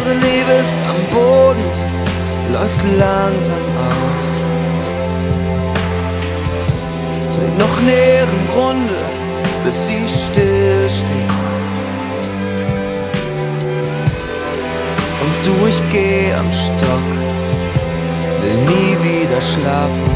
Unsere Liebe ist am Boden, läuft langsam aus. Dreht noch eine Ehrenrunde, bis sie still steht. Und du, ich geh am Stock, will nie wieder schlafen,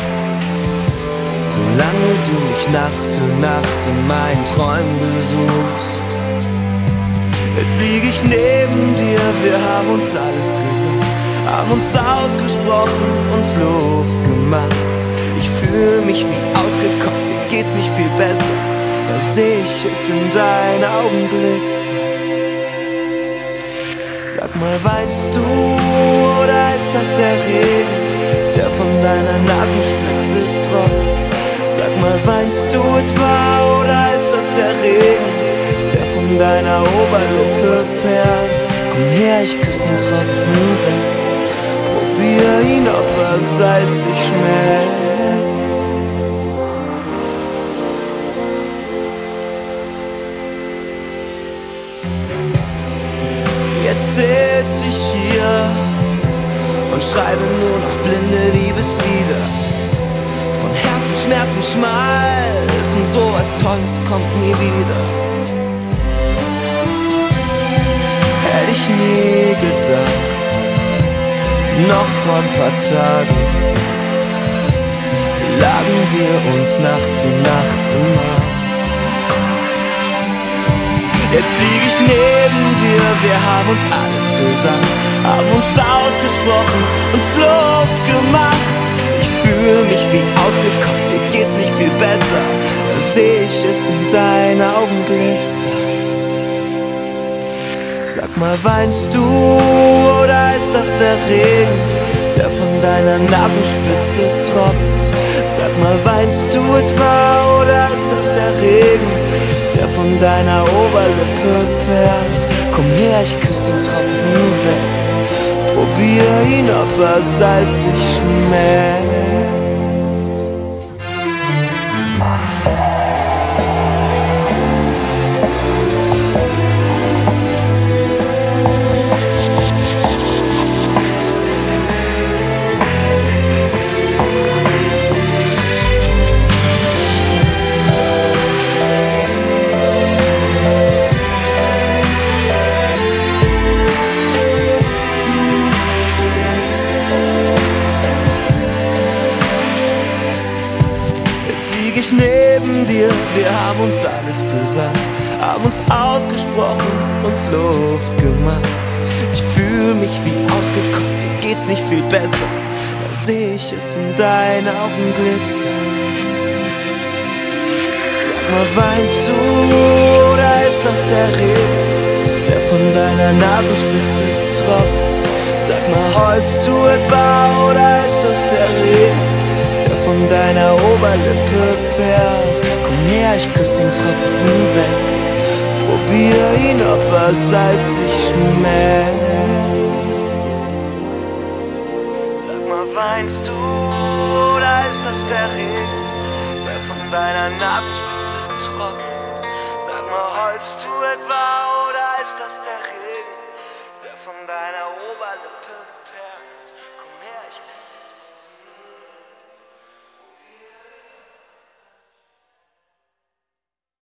solange du mich Nacht für Nacht in meinen Träumen besuchst. Jetzt lieg ich neben dir, wir haben uns alles gesagt, haben uns ausgesprochen, uns Luft gemacht. Ich fühl mich wie ausgekotzt, dir geht's nicht viel besser, da seh ich es in deinen Augen glitzern. Sag mal, weinst du oder ist das der Regen, der von deiner Nasenspitze tropft? Sag mal, weinst du etwa oder ist das der Regen, der von deiner Oberlippe perlt? Komm her, ich küss den Tropfen weg, probier ihn, ob er salzig schmeckt. Jetzt sitz ich hier und schreibe nur noch blinde Liebeslieder. Von Herzen, Schmerzen, Schmalz und sowas Tolles kommt nie wieder. Hätte ich nie gedacht, noch vor ein paar Tagen lagen wir uns Nacht für Nacht im Arm. Jetzt lieg ich neben dir, wir haben uns alles gesagt, haben uns ausgesprochen, uns Luft gemacht. Ich fühl mich wie ausgekotzt, dir geht's nicht viel besser, da seh ich es in deinen Augen glitzern. Sag mal, weinst du oder ist das der Regen, der von deiner Nasenspitze tropft? Sag mal, weinst du etwa oder ist das der Regen, der von deiner Oberlippe perlt? Komm her, ich küss den Tropfen weg, probier ihn, ob er salzig schmeckt. Ich neben dir, wir haben uns alles gesagt, haben uns ausgesprochen, uns Luft gemacht. Ich fühl mich wie ausgekotzt, dir geht's nicht viel besser, da seh ich es in deinen Augen glitzern. Sag mal, weinst du oder ist das der Regen, der von deiner Nasenspitze tropft? Sag mal, heulst du etwa oder ist das der Regen, der von deiner Oberlippe perlt? Komm her, ich küss den Tropfen weg, probier ihn, ob er salzig schmeckt. Sag mal, weinst du oder ist das der Regen, der von deiner Nasenspitze tropft? Sag mal, heulst du etwa oder ist das der Regen, der von deiner Oberlippe